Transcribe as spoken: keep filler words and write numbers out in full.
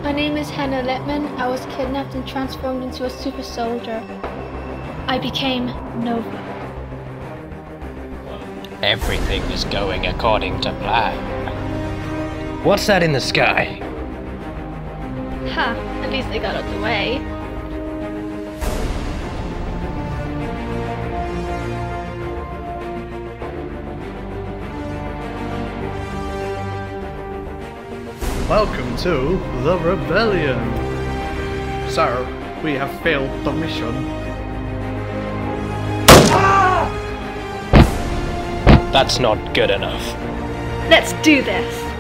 My name is Hannah Littman. I was kidnapped and transformed into a super soldier. I became Nova. Everything is going according to plan. What's that in the sky? Ha! At least they got out the way. Welcome to the Rebellion. Sir, we have failed the mission. That's not good enough. Let's do this!